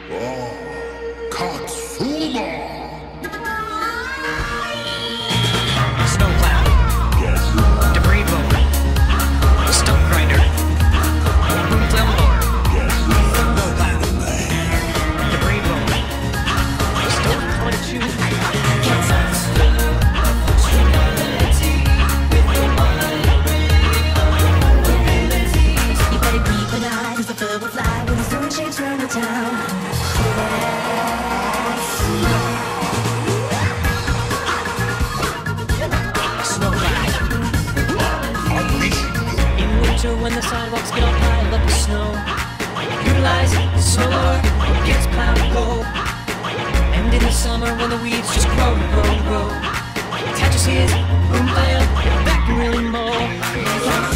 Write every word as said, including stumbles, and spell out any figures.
Oh, Katsuma! Snowplow. Yes. Debris boat. Stump grinder. Boomtail mower. Yes. Snowplow. Debris boat. Stump twenty-two. You better keep an eye, 'cause the bird will fly when the sun shakes round the town. In winter when the sidewalks get all piled up with snow, utilize the snow, gets plowed to go. And in the summer when the weeds just grow, grow, grow, attaches his boom pile back and really mow.